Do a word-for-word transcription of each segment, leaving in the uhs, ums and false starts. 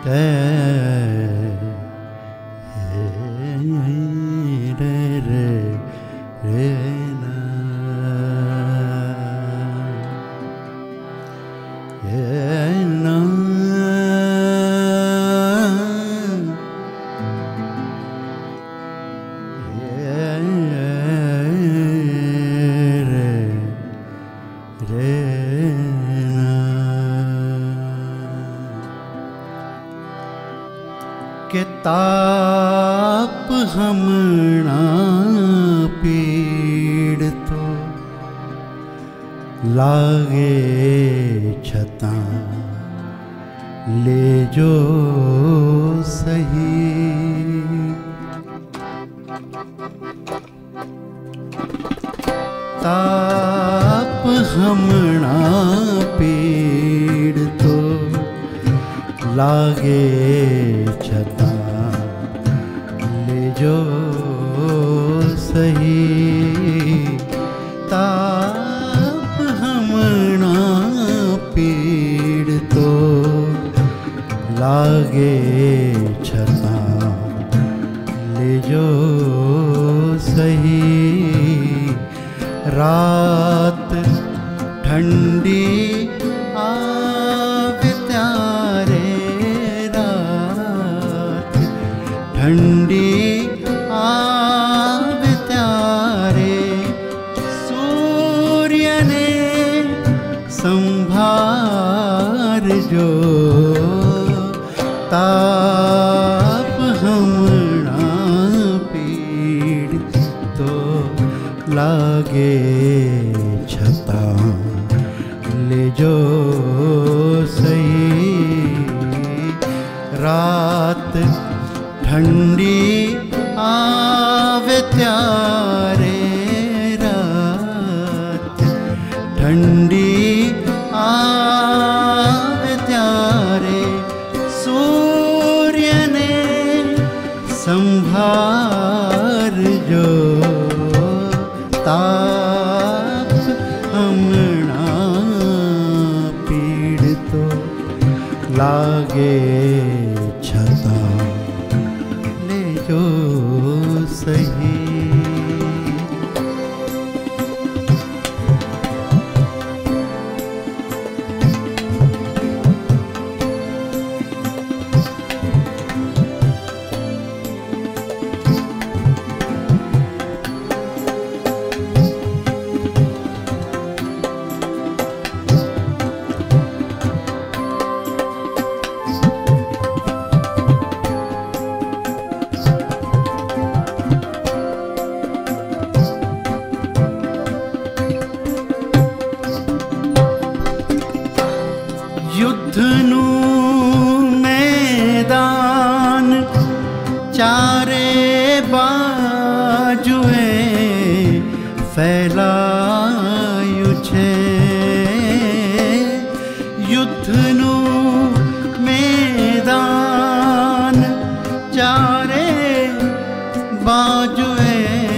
के ताप हमणा पीड़ तो लागे छता ले जो सही। ताप हमणा पीड़ तो लागे छता ले जो सही। ताप हमणा पीड़ तो लागे छता ले जो सही। रात ठंडी आवे त्यारे, रात ठंडी आवे त्यारे, सूर्य ने संभार जो। ताप हमणा पीड़ तो लागे छता ले जो सही। रात ठंडी आवे त्यारे, रात ठंडी आवे त्यारे, सूर्य ने संभार जो। ताप हमणा पीड़ तो लागे छता ले जो सही। युद्धनु मैदान चारे बाजुए फैलायु छे। युद्धनु मैदान चारे बाजुए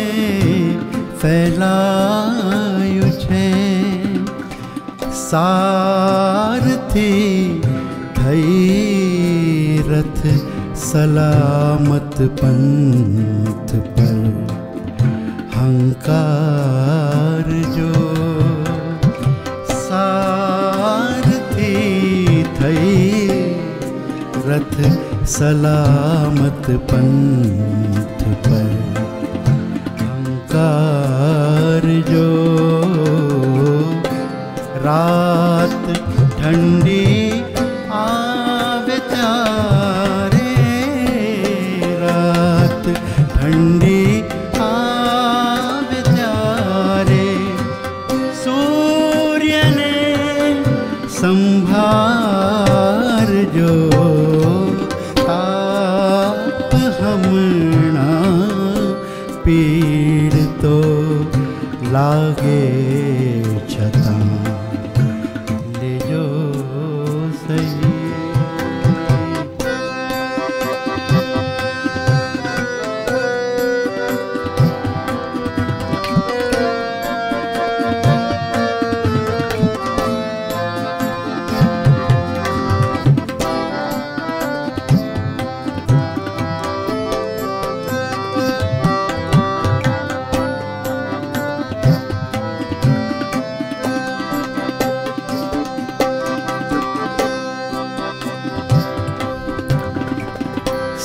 फैलायु छे। सारथी थई रथ सलामत पंथ पर हंकार जो। सारथी थई रथ सलामत पंथ पर हंकार जो। रात ठंडी आवे त्यारे, रात ठंडी आवे त्यारे, सूर्य ने संभार जो। ताप हमणा पीड़ तो लागे छता ले जो सही।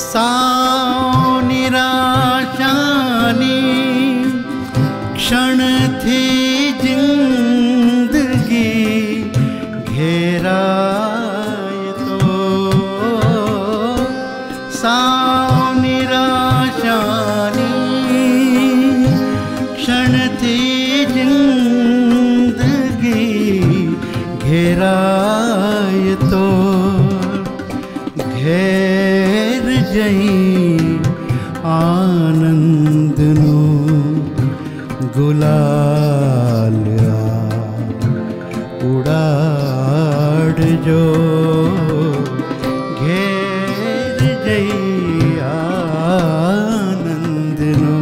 साव निराशानी क्षण थी जिंदगी घेराए तो, साव निराशानी क्षण थी जिंदगी घेराए तो, घेर जई आनंद नो गुलाल उड़ाड़ जो, घेर जई आनंद नो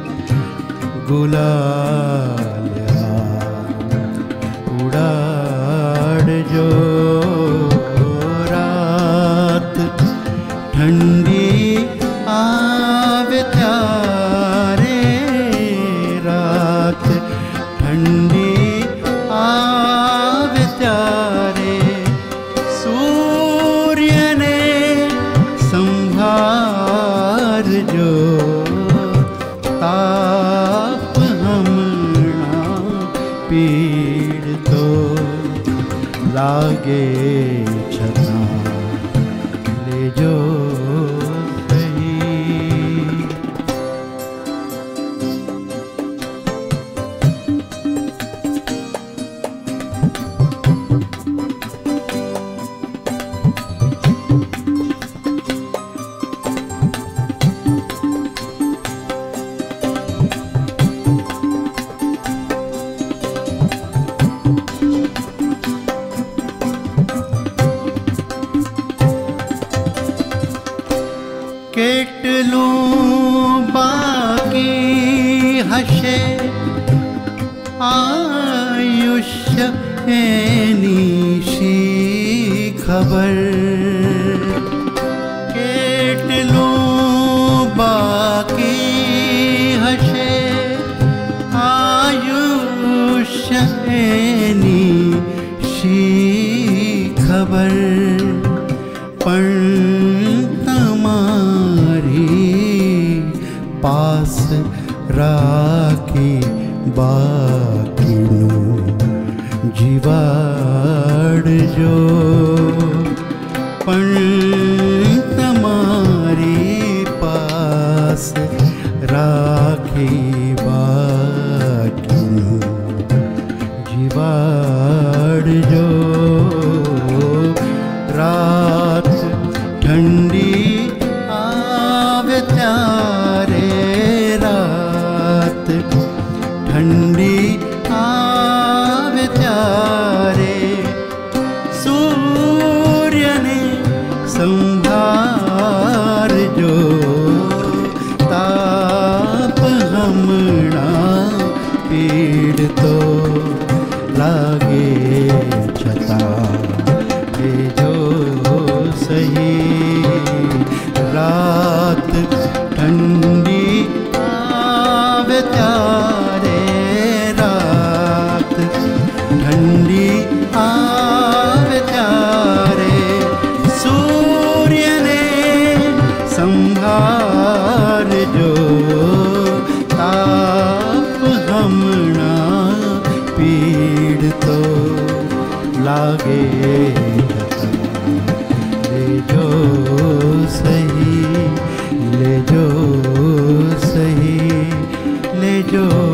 गुलाल उड़ाड़ जो, रात ठंडी आवे त्यारे, रात ठंडी आवे त्यारे, सूर्य ने संभार जो, ताप हमना पीड़ तो लागे छता ले जो सही। केटलूं बाकी हशे आयुष्य एनीशी खबर, केटलूं बाकी हशे आयुष्य एनीशी खबर, पण पास राखी बाकी नो जीवाड़ जो, पण तमारी पास राखी बाकी नो जीवाड़ जो, रात ठंडी आवे त्यारे, रात ठंडी आवे त्यारे, सूर्य ने संभार जो, ताप हमना पीड़ तो लागे छता ले जो सही, रात ठंडी आवे त्यारे, रात ठंडी आवे त्यारे, सूर्य ने संभार जो, ताप हमना पीड़ तो लागे ले जो सही, ले जो सही, ले जो